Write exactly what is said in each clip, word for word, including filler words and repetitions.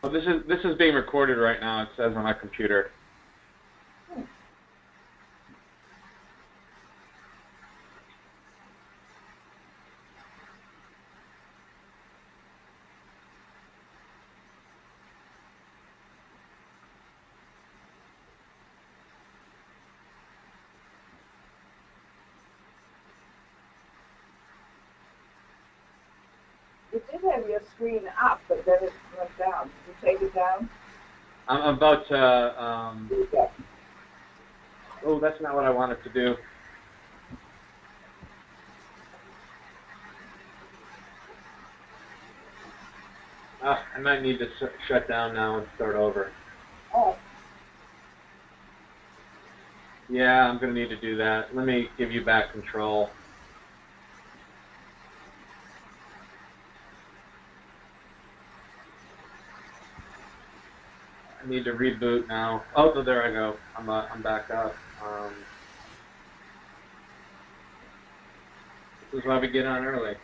Well, this is this is being recorded right now. It says on my computer. You did have your screen up, but then it went down. Did you take it down? I'm about to. Um, Yeah. oh, that's not what I wanted to do. Uh, I might need to sh shut down now and start over. Oh. Yeah, I'm going to need to do that. Let me give you back control. I need to reboot now. Oh, so there I go. I'm uh, I'm back up. Um, this is why we get on early.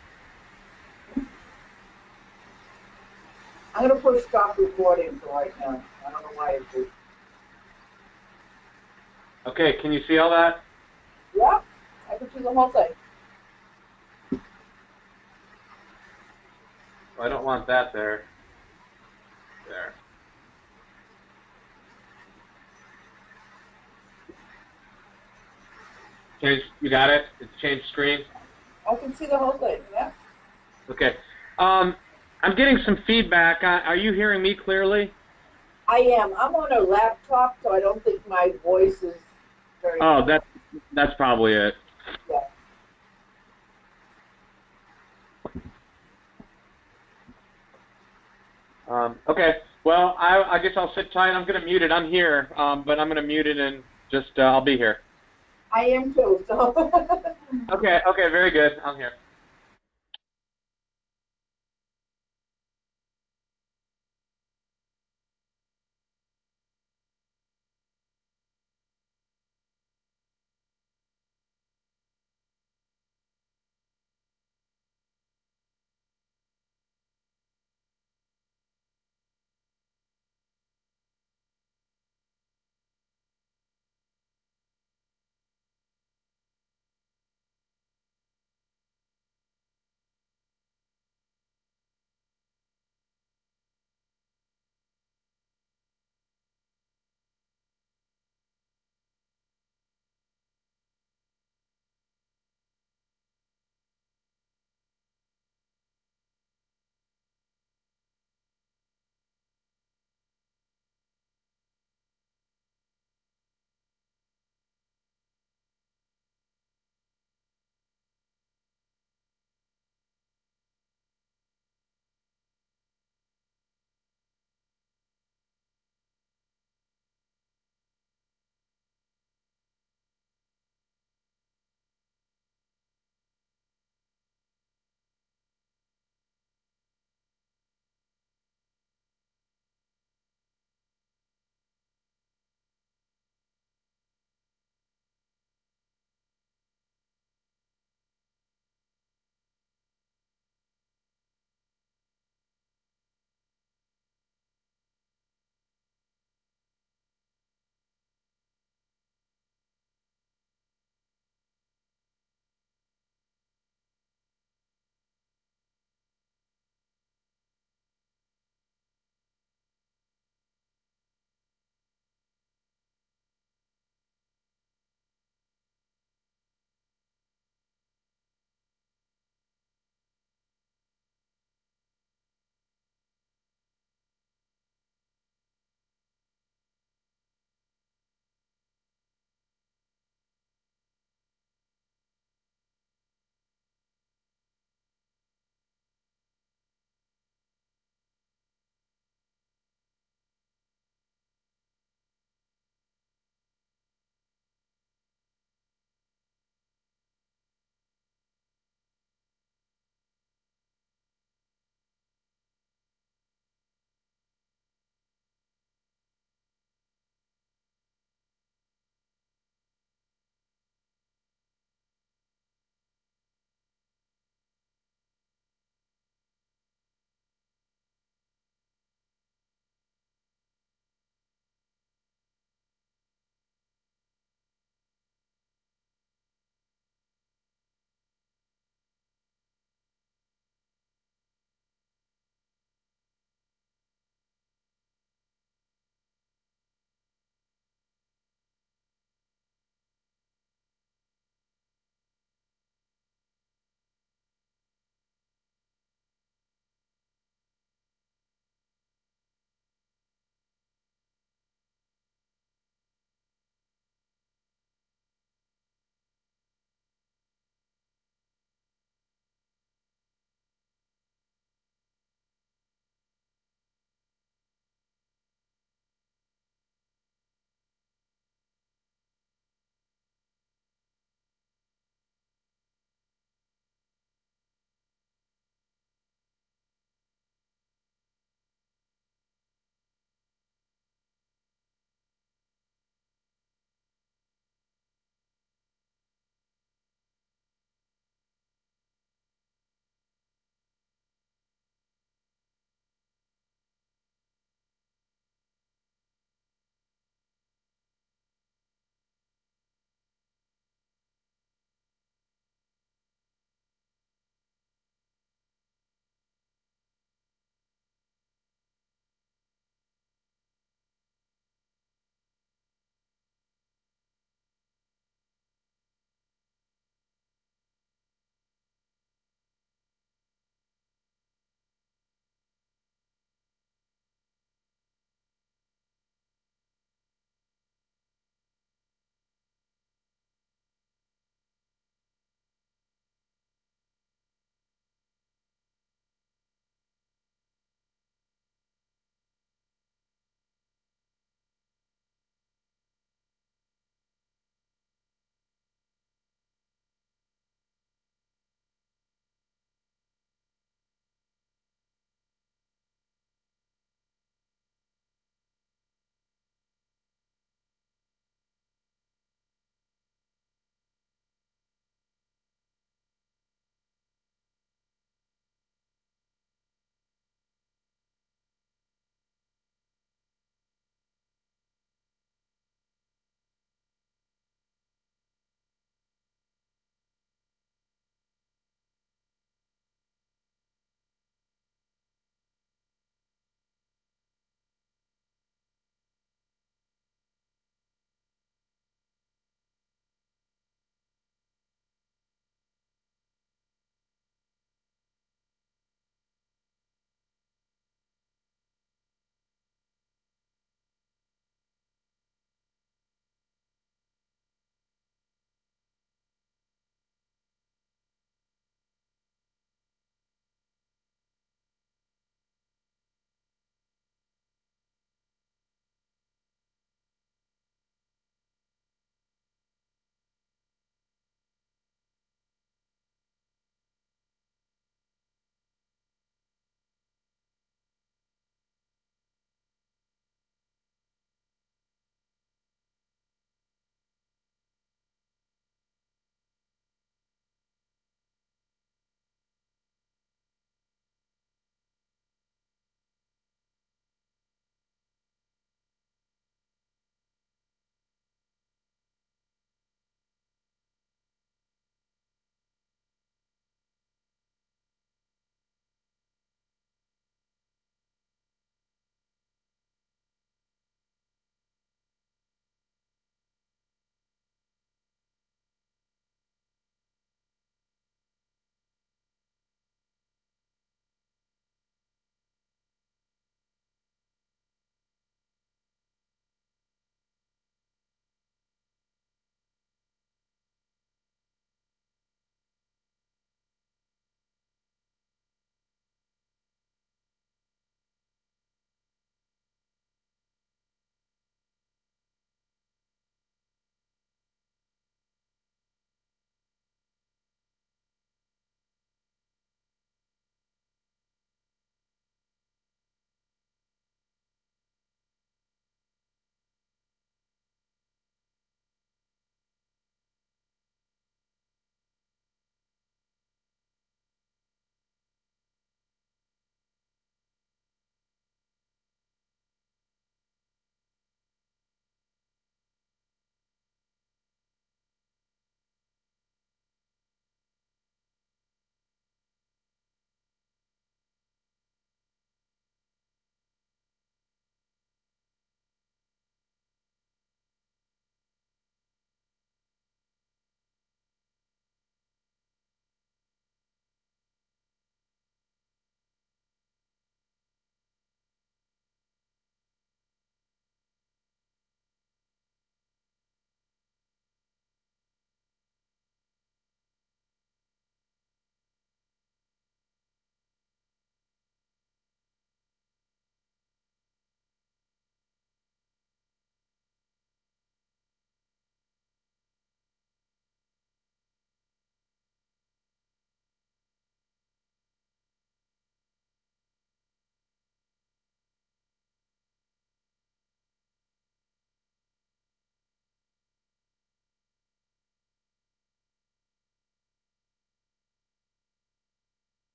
I'm going to push stop recording for right now. I don't know why it did. Okay, can you see all that? Yeah, I can see the whole thing. Well, I don't want that there. There. Change. You got it? It's changed screen? I can see the whole thing, yeah? Okay. Um, I'm getting some feedback. Are you hearing me clearly? I am. I'm on a laptop, so I don't think my voice is very Oh, clear. that's, that's probably it. Yeah. Um, okay. Well, I, I guess I'll sit tight. I'm going to mute it. I'm here, um, but I'm going to mute it and just uh, I'll be here. I am too, so. Okay. Okay. Very good. I'm here.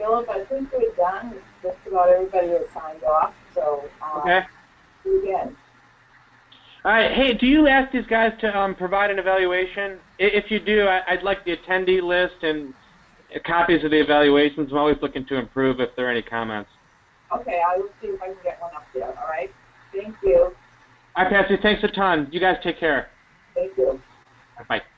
Philip, I think we're done. Just about everybody has signed off, so um, Okay. see you again. All right. Hey, do you ask these guys to um, provide an evaluation? I- If you do, I- I'd like the attendee list and copies of the evaluations. I'm always looking to improve if there are any comments. Okay, I will see if I can get one up there, all right? Thank you. All right, Patsy, thanks a ton. You guys take care. Thank you. Bye.